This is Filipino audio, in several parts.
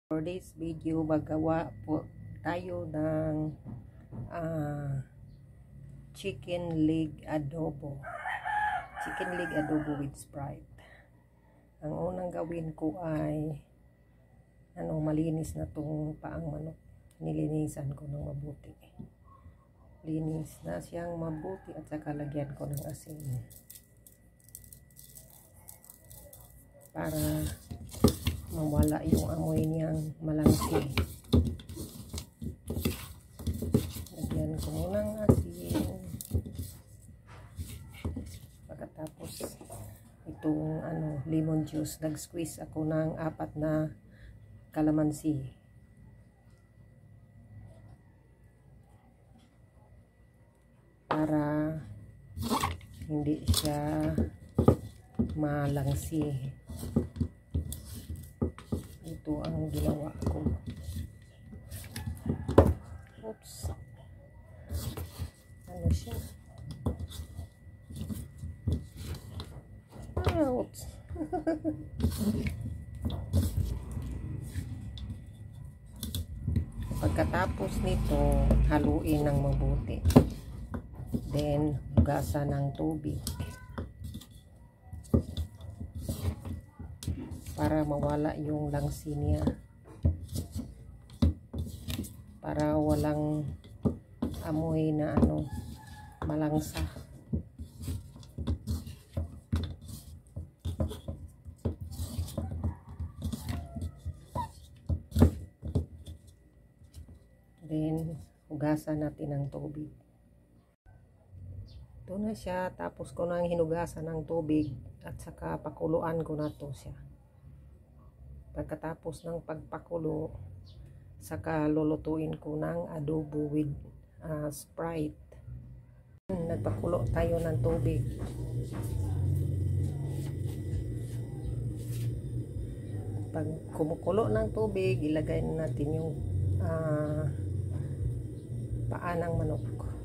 For this video, magawa po tayo ng chicken leg adobo. Chicken leg adobo with sprite. Ang unang gawin ko ay malinis na tong paang manok. Nilinisan ko ng mabuti. Linis na siyang mabuti at saka lagyan ko ng asin. Para mawala yung amoy niyang malangsi. Lagyan ko muna ng asin. Pagkatapos itong lemon juice, nag-squeeze ako ng 4 na kalamansi. Para hindi siya malangsi. Ito ang ginawa ko. Oops. Ano siya? Ouch. Pagkatapos nito, haluin ng mabuti. Then, hugasan ng tubig. Para mawala yung langsi niya. Para walang amoy na malangsa. Then, hugasan natin ng tubig. Ito na siya. Tapos ko nang hinugasan ng tubig at saka pakuluan ko na to siya. Pagkatapos ng pagpakulo, saka lulutuin ko ng adobo with sprite. Nagpakulo tayo ng tubig. Pag kumukulo ng tubig, ilagay natin yung paa ng manok.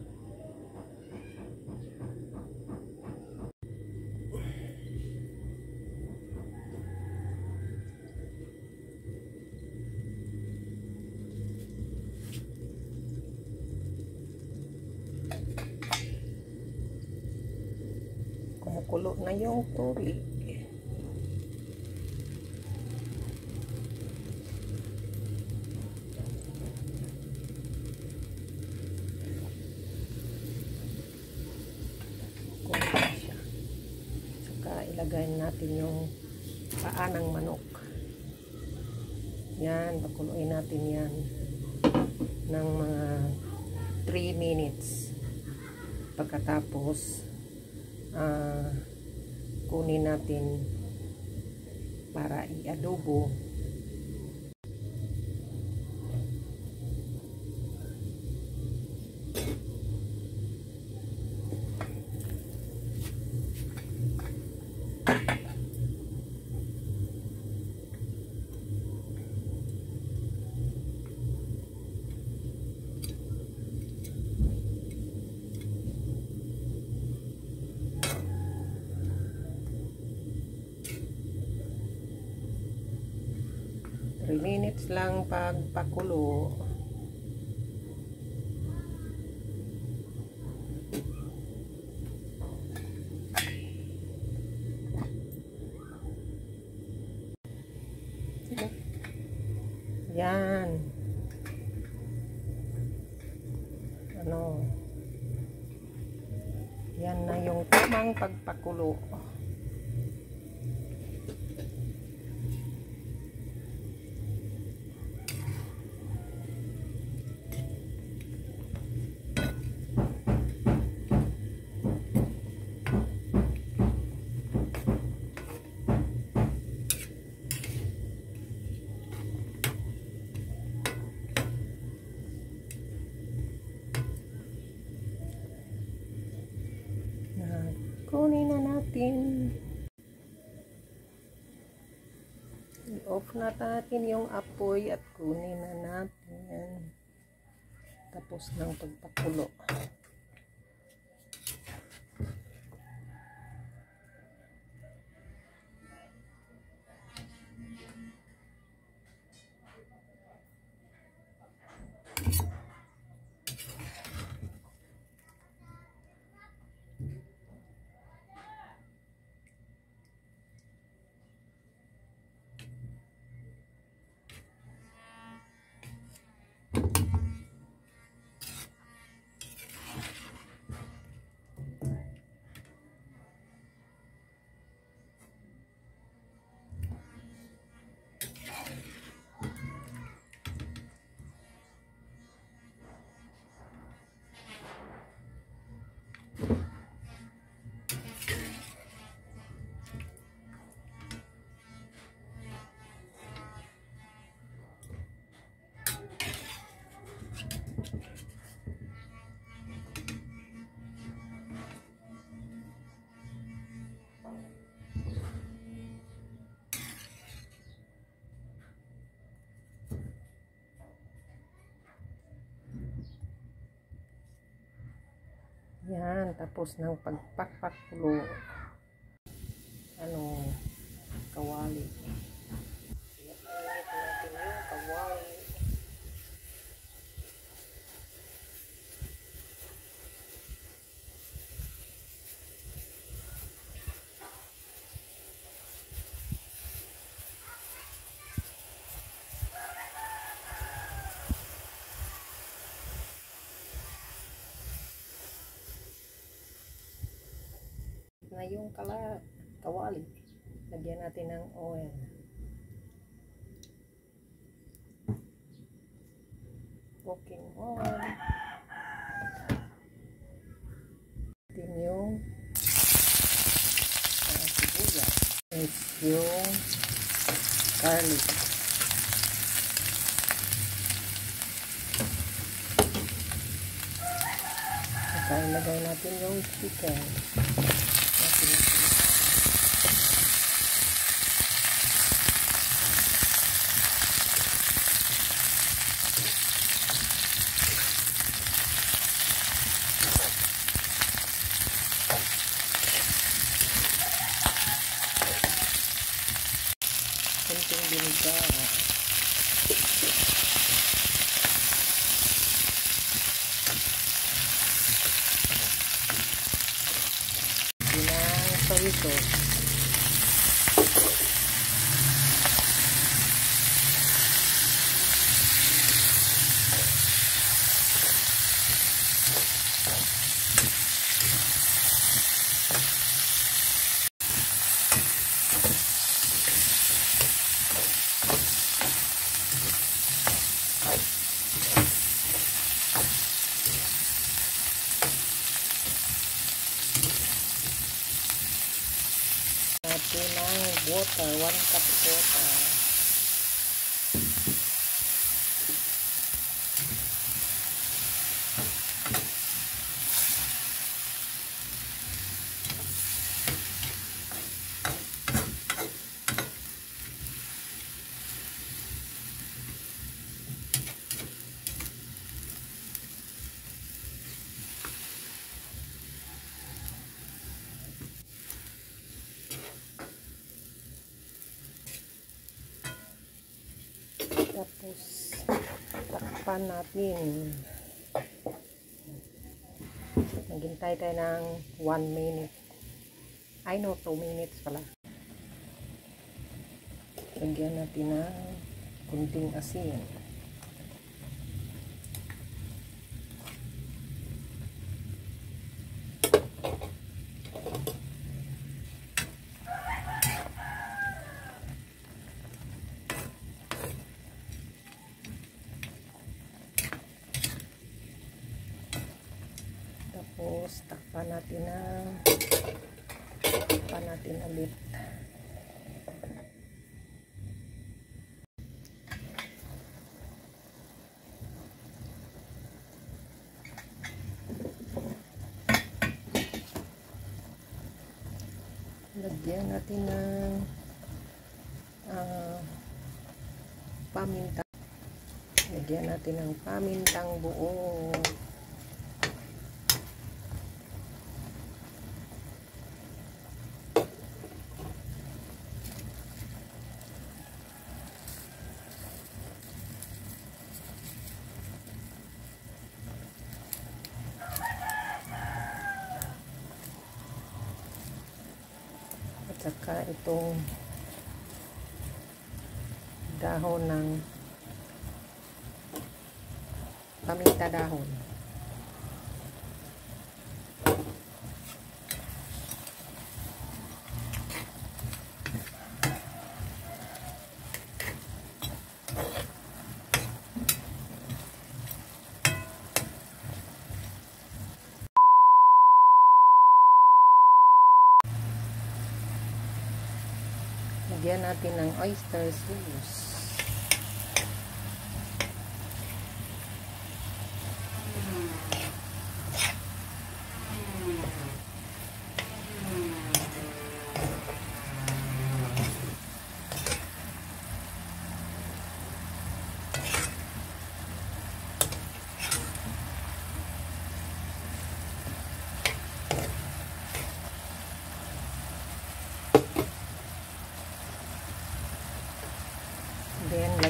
Kumukulo na yung tubig. Kumukulo siya. Saka ilagay natin yung paa ng manok. Yan, pakuluin natin yan ng mga 3 minutes. Pagkatapos kunin natin para i-adobo. Minutes lang pagpakulo. Yan. Yan na yung tamang pagpakulo. Kunin na natin. I-off na natin yung apoy at kunin na natin. Tapos ng pagpakulo. Yan, tapos ng pagpakpakulo, kawali. Iinit natin yung kawali. Na yung kawali, lagyan natin ng oil. Cooking oil. Natin yung sibuyas. Next yung garlic. Ilagay natin yung chicken. Kunting binigang. Ginang soy sauce. Natin ng water, 1 cup water. Tapos takpan natin. Maghintay tayo ng 1 minute. Ay no, 2 minutes pala. Lagyan natin ng kunting asin. Tapos takpan natin ulit. Lagyan natin ng paminta. Lagyan natin ng pamintang buo. At saka itong dahon ng paminta dahon. Lagyan natin ng oyster sauce.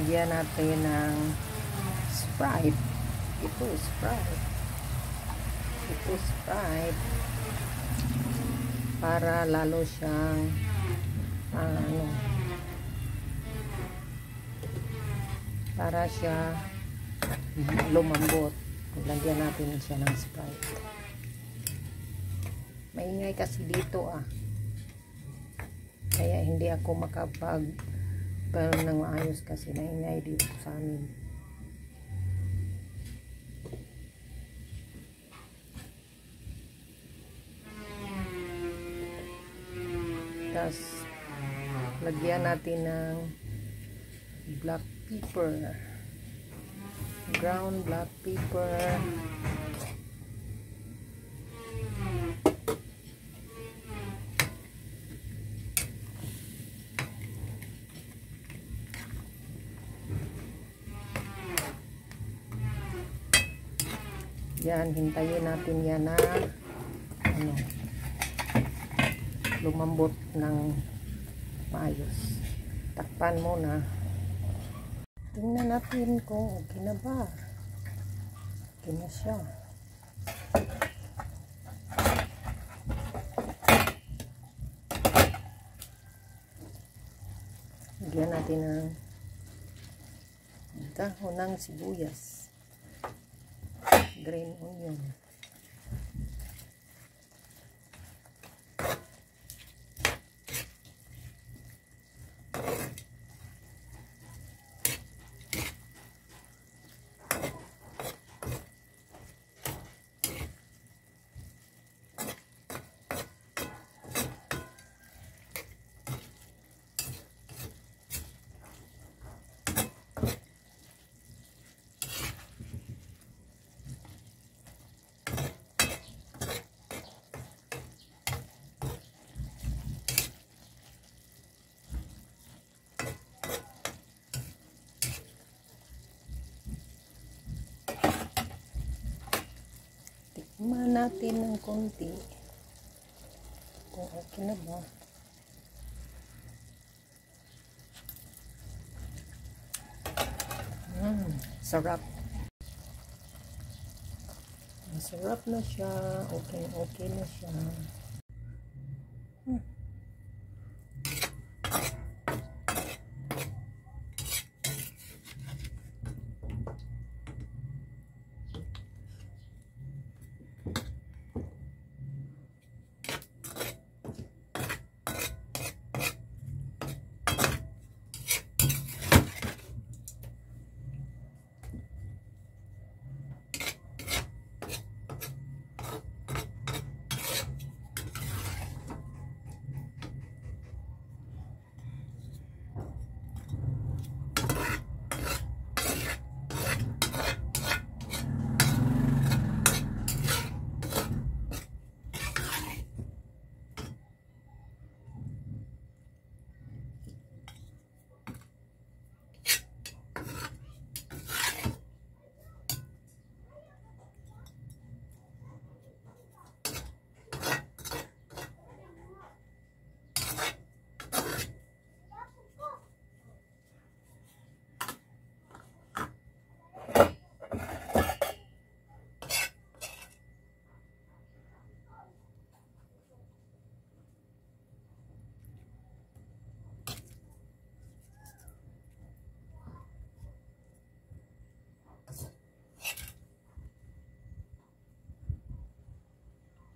lagyan natin ng sprite. Ito sprite para lalo siyang para siya lumambot. Lagyan natin siya ng sprite. Maingay kasi dito kaya hindi ako makapag-pero ng maayos kasi maingay dito sa amin. Tapos lagyan natin ng black pepper, ground black pepper, yan, hintayin natin yan na lumambot ng maayos. Takpan muna. Tingnan natin kung okay na ba. Okay na siya. Lagyan natin ng dahon ng sibuyas, green onion, tikman natin ng konti kung okay na ba. Sarap. Masarap na siya. Okay na siya.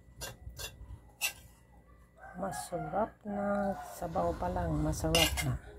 Masarap na sabaw pa lang, masarap na.